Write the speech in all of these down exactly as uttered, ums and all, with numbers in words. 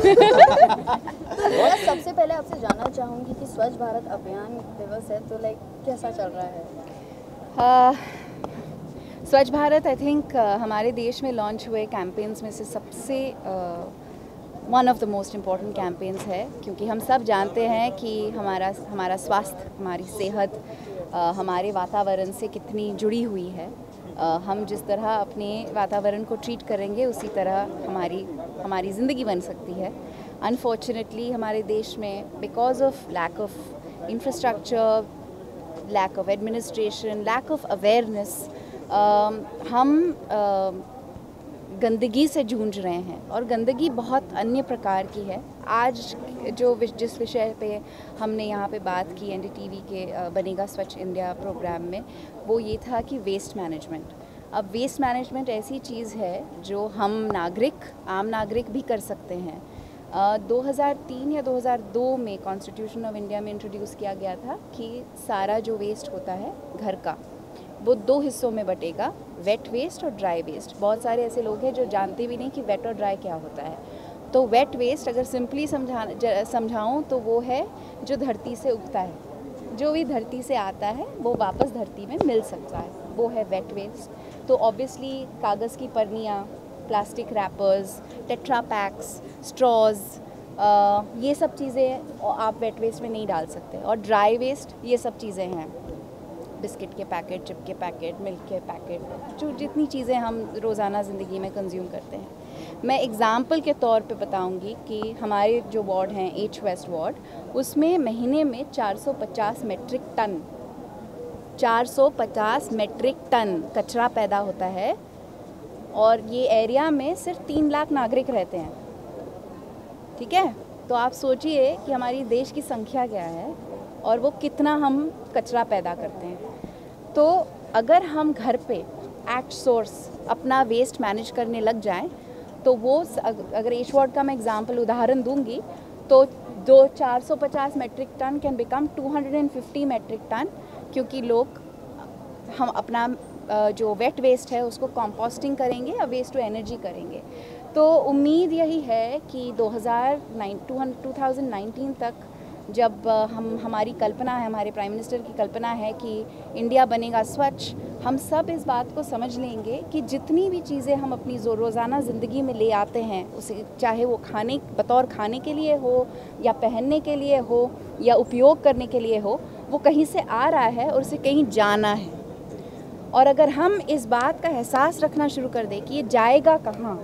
तो मैं सबसे पहले आपसे जानना चाहूँगी कि स्वच्छ भारत अभियान दिवस है तो लाइक कैसा चल रहा है? uh, स्वच्छ भारत आई थिंक uh, हमारे देश में लॉन्च हुए कैंपेन्स में से सबसे one of the most important campaigns है, क्योंकि हम सब जानते हैं कि हमारा हमारा स्वास्थ्य, हमारी सेहत uh, हमारे वातावरण से कितनी जुड़ी हुई है। uh, हम जिस तरह अपने वातावरण को ट्रीट करेंगे उसी तरह हमारी हमारी ज़िंदगी बन सकती है। अनफॉर्चुनेटली हमारे देश में because of lack of infrastructure, lack of administration, lack of awareness, हम uh, गंदगी से जूझ रहे हैं, और गंदगी बहुत अन्य प्रकार की है। आज जो जिस विषय पे हमने यहाँ पे बात की एन डी टी वी के uh, बनेगा स्वच्छ इंडिया प्रोग्राम में, वो ये था कि वेस्ट मैनेजमेंट। अब वेस्ट मैनेजमेंट ऐसी चीज़ है जो हम नागरिक, आम नागरिक भी कर सकते हैं। दो हज़ार तीन या दो हज़ार दो में कॉन्स्टिट्यूशन ऑफ इंडिया में इंट्रोड्यूस किया गया था कि सारा जो वेस्ट होता है घर का, वो दो हिस्सों में बटेगा, वेट वेस्ट और ड्राई वेस्ट। बहुत सारे ऐसे लोग हैं जो जानते भी नहीं कि वेट और ड्राई क्या होता है। तो वेट वेस्ट अगर सिंपली समझा समझाऊँ तो वो है जो धरती से उगता है, जो भी धरती से आता है वो वापस धरती में मिल सकता है, वो है वेट वेस्ट। तो ऑब्वियसली कागज़ की पन्नियाँ, plastic wrappers, tetra packs, straws, ये सब चीज़ें आप वेट वेस्ट में नहीं डाल सकते। और ड्राई वेस्ट ये सब चीज़ें हैं, बिस्किट के पैकेट, चिप के पैकेट, मिल्क के पैकेट, जो जितनी चीज़ें हम रोज़ाना ज़िंदगी में कंज्यूम करते हैं। मैं एग्ज़ाम्पल के तौर पे बताऊंगी कि हमारे जो वार्ड हैं एच वेस्ट वार्ड, उसमें महीने में चार सौ पचास मेट्रिक टन चार सौ पचास मेट्रिक टन कचरा पैदा होता है, और ये एरिया में सिर्फ तीन लाख नागरिक रहते हैं। ठीक है, तो आप सोचिए कि हमारी देश की संख्या क्या है और वो कितना हम कचरा पैदा करते हैं। तो अगर हम घर पे एट सोर्स अपना वेस्ट मैनेज करने लग जाएं, तो वो अगर एच वार्ड का मैं एग्जांपल उदाहरण दूंगी तो दो चार सौ पचास metric ton can become two hundred fifty metric ton, क्योंकि लोग हम अपना जो वेट वेस्ट है उसको कंपोस्टिंग करेंगे या वेस्ट टू एनर्जी करेंगे। तो उम्मीद यही है कि दो हज़ार नाइनटीन तक जब हम हमारी कल्पना है, हमारे प्राइम मिनिस्टर की कल्पना है कि इंडिया बनेगा स्वच्छ, हम सब इस बात को समझ लेंगे कि जितनी भी चीज़ें हम अपनी रोज़ाना ज़िंदगी में ले आते हैं, उसे चाहे वो खाने बतौर खाने के लिए हो या पहनने के लिए हो या उपयोग करने के लिए हो, वो कहीं से आ रहा है और उसे कहीं जाना है। और अगर हम इस बात का एहसास रखना शुरू कर दें कि ये जाएगा कहाँ,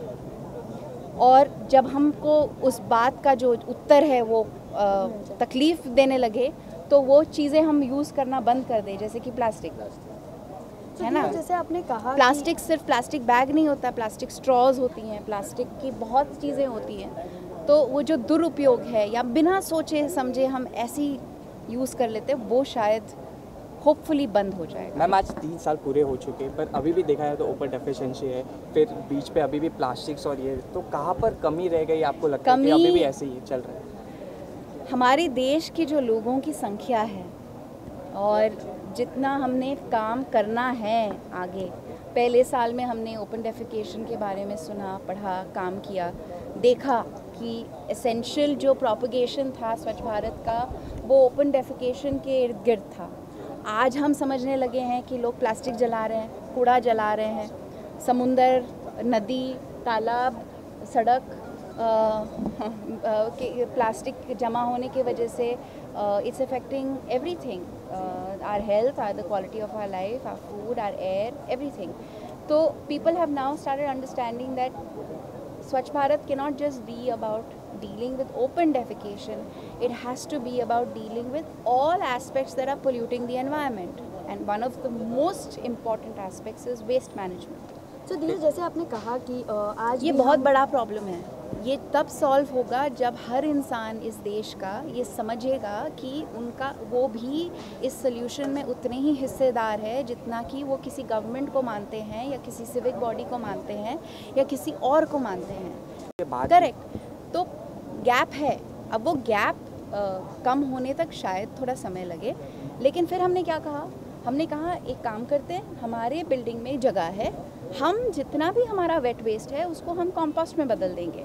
और जब हमको उस बात का जो उत्तर है वो तकलीफ़ देने लगे, तो वो चीज़ें हम यूज़ करना बंद कर दें, जैसे कि प्लास्टिक, है ना। जैसे आपने कहा प्लास्टिक सिर्फ प्लास्टिक बैग नहीं होता, प्लास्टिक स्ट्रॉज होती हैं, प्लास्टिक की बहुत चीज़ें होती हैं। तो वो जो दुरुपयोग है या बिना सोचे समझे हम ऐसी यूज़ कर लेते हैं, वो शायद होपफुली बंद हो जाएगा। मैम आज तीन साल पूरे हो चुके हैं, पर अभी भी देखा जाए तो ओपन डेफिशिएंसी है, फिर बीच पे अभी भी प्लास्टिक्स और ये, तो कहाँ पर कमी रह गई आपको लगता है कि अभी भी ऐसे ही चल रहा है? हमारे देश की जो लोगों की संख्या है और जितना हमने काम करना है आगे, पहले साल में हमने ओपन डेफिकेशन के बारे में सुना, पढ़ा, काम किया, देखा कि एसेंशियल जो प्रोपगेशन था स्वच्छ भारत का वो ओपन डेफिकेशन के इर्द गिर्द था। आज हम समझने लगे हैं कि लोग प्लास्टिक जला रहे हैं, कूड़ा जला रहे हैं, समुंदर, नदी, तालाब, सड़क के प्लास्टिक जमा होने की वजह से it's affecting everything, our health, or the quality of our life, our food, our air, everything. तो people have now started understanding that Swachh Bharat cannot just be about dealing with open defecation, it has to be about dealing with all aspects that are polluting the environment, and one of the most important aspects is waste management. तो so, जैसे आपने कहा कि आज ये बहुत बड़ा problem है, ये तब सॉल्व होगा जब हर इंसान इस देश का ये समझेगा कि उनका वो भी इस सोल्यूशन में उतने ही हिस्सेदार है जितना कि वो किसी गवर्नमेंट को मानते हैं या किसी सिविक बॉडी को मानते हैं या किसी और को मानते हैं। करेक्ट। तो गैप है, अब वो गैप कम होने तक शायद थोड़ा समय लगे, लेकिन फिर हमने क्या कहा, हमने कहा एक काम करते हैं, हमारे बिल्डिंग में जगह है, हम जितना भी हमारा वेट वेस्ट है उसको हम कंपोस्ट में बदल देंगे।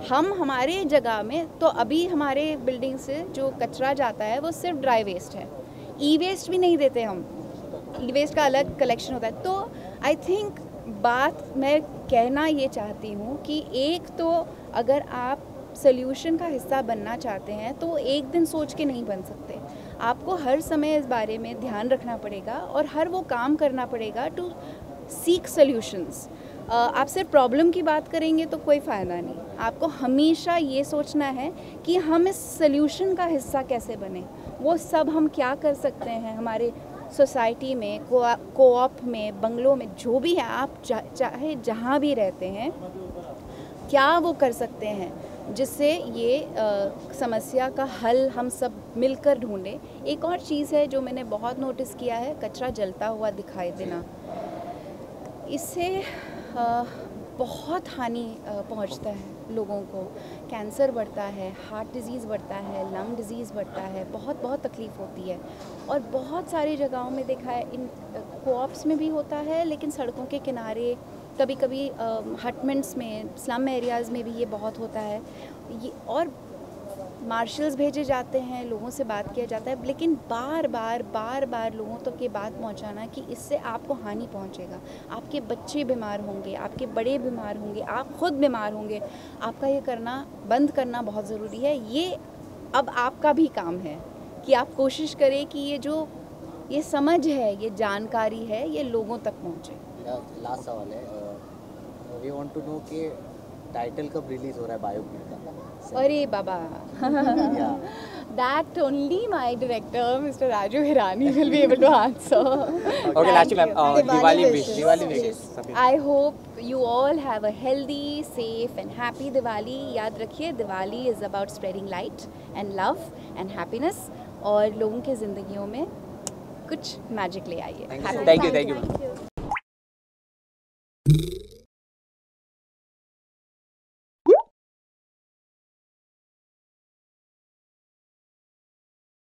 हम हमारे जगह में तो अभी हमारे बिल्डिंग से जो कचरा जाता है वो सिर्फ ड्राई वेस्ट है, ई वेस्ट भी नहीं देते हम, ई वेस्ट का अलग कलेक्शन होता है। तो आई थिंक बात मैं कहना ये चाहती हूँ कि एक तो अगर आप सोल्यूशन का हिस्सा बनना चाहते हैं तो एक दिन सोच के नहीं बन सकते, आपको हर समय इस बारे में ध्यान रखना पड़ेगा और हर वो काम करना पड़ेगा टू सीक सोल्यूशंस। आप सिर्फ प्रॉब्लम की बात करेंगे तो कोई फ़ायदा नहीं, आपको हमेशा ये सोचना है कि हम इस सोल्यूशन का हिस्सा कैसे बने। वो सब हम क्या कर सकते हैं हमारे सोसाइटी में, कोऑप में, बंगलों में, जो भी है, आप चा, चाहे जहाँ भी रहते हैं, क्या वो कर सकते हैं जिससे ये आ, समस्या का हल हम सब मिलकर ढूंढें। एक और चीज़ है जो मैंने बहुत नोटिस किया है, कचरा जलता हुआ दिखाई देना, इससे आ, बहुत हानि पहुंचता है लोगों को, कैंसर बढ़ता है, हार्ट डिजीज़ बढ़ता है, लंग डिजीज़ बढ़ता है, बहुत बहुत तकलीफ़ होती है। और बहुत सारी जगहों में देखा है, इन कोऑप्स में भी होता है, लेकिन सड़कों के किनारे, कभी कभी हटमेंट्स में, स्लम एरियाज़ में भी ये बहुत होता है। ये और मार्शल्स भेजे जाते हैं, लोगों से बात किया जाता है, लेकिन बार बार बार बार लोगों तक ये बात पहुंचाना कि इससे आपको हानि पहुंचेगा, आपके बच्चे बीमार होंगे, आपके बड़े बीमार होंगे, आप खुद बीमार होंगे, आपका ये करना बंद करना बहुत ज़रूरी है। ये अब आपका भी काम है कि आप कोशिश करें कि ये जो ये समझ है, ये जानकारी है, ये लोगों तक पहुँचे। लास्ट सवाल है, वी वांट टू नो कि टाइटल कब रिलीज हो रहा है बायोपिक का? अरे बाबा, that only my director Mister Raju Hirani will be able to answer. Okay, lastly ma'am, uh, Diwali wish. Diwali wishes. I hope you all have a healthy, safe and happy Diwali. याद रखिए, Diwali is about spreading light and love and happiness, और लोगों के ज़िंदगियों में कुछ magic ले आइए। Thank you, thank you, thank you.